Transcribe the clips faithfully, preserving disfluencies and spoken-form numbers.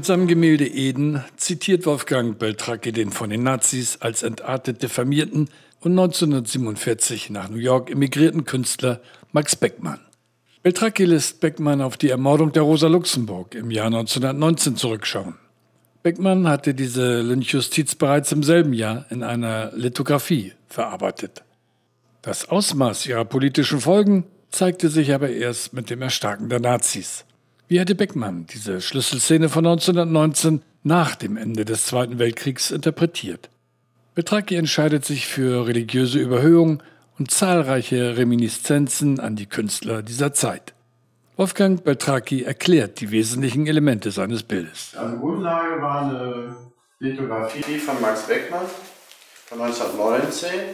seinem Gemälde Eden zitiert Wolfgang Beltracchi den von den Nazis als entartet diffamierten und neunzehnhundertsiebenundvierzig nach New York emigrierten Künstler Max Beckmann. Beltracchi lässt Beckmann auf die Ermordung der Rosa Luxemburg im Jahr neunzehnhundertneunzehn zurückschauen. Beckmann hatte diese Lynchjustiz bereits im selben Jahr in einer Lithografie verarbeitet. Das Ausmaß ihrer politischen Folgen zeigte sich aber erst mit dem Erstarken der Nazis. Wie hätte Beckmann diese Schlüsselszene von neunzehnhundertneunzehn nach dem Ende des Zweiten Weltkriegs interpretiert? Beltracchi entscheidet sich für religiöse Überhöhung und zahlreiche Reminiszenzen an die Künstler dieser Zeit. Wolfgang Beltracchi erklärt die wesentlichen Elemente seines Bildes. Also Grundlage war eine Lithografie von Max Beckmann von neunzehnhundertneunzehn.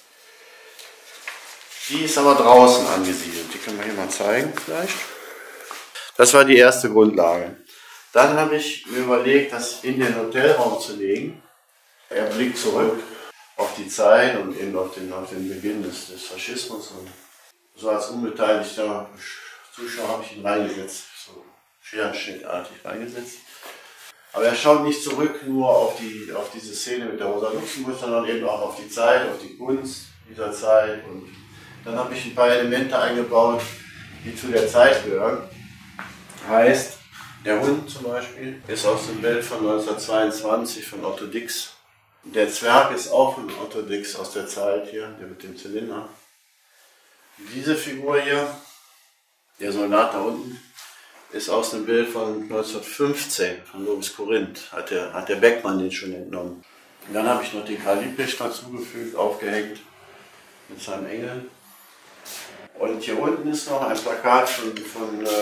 Die ist aber draußen angesiedelt. Die können wir hier mal zeigen vielleicht. Das war die erste Grundlage. Dann habe ich mir überlegt, das in den Hotelraum zu legen. Er blickt zurück auf die Zeit und eben auf den, auf den Beginn des, des Faschismus. Und so als unbeteiligter Zuschauer habe ich ihn reingesetzt, so scherenschnittartig reingesetzt. Aber er schaut nicht zurück nur auf, die, auf diese Szene mit der Rosa Luxemburg, sondern eben auch auf die Zeit, auf die Kunst dieser Zeit. Und dann habe ich ein paar Elemente eingebaut, die zu der Zeit gehören. Heißt, der Hund zum Beispiel ist aus dem Bild von neunzehnhundertzweiundzwanzig von Otto Dix. Der Zwerg ist auch von Otto Dix aus der Zeit hier, der mit dem Zylinder. Diese Figur hier, der Soldat da unten, ist aus dem Bild von neunzehnhundertfünfzehn von Louis Corinth. Hat der, hat der Beckmann den schon entnommen. Und dann habe ich noch den Karl Liebknecht dazugefügt, aufgehängt mit seinem Engel. Und hier unten ist noch ein Plakat von, von äh,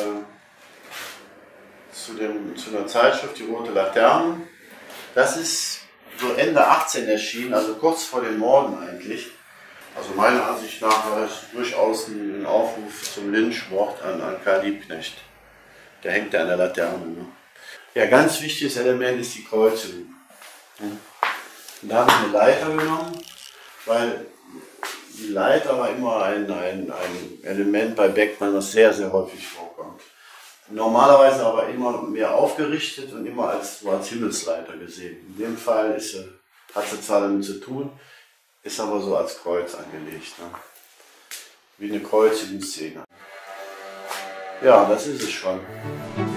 zu, dem, zu einer Zeitschrift, die Rote Laterne. Das ist so Ende achtzehn erschienen, also kurz vor den Morden eigentlich. Also meiner Ansicht nach war es durchaus ein Aufruf zum Lynchmord an, an Karl Liebknecht. Der hängt ja an der Laterne. Ne? Ja, ganz wichtiges Element ist die Kreuzigung. Und da habe ich eine Leiter genommen, weil die Leiter war immer ein, ein, ein Element bei Beckmann, das sehr, sehr häufig vorkommt. Normalerweise aber immer mehr aufgerichtet und immer als, so als Himmelsleiter gesehen. In dem Fall ist sie, hat sie zwar damit zu tun, ist aber so als Kreuz angelegt. Ne? Wie eine Kreuzigungsszene. Ja, das ist es schon.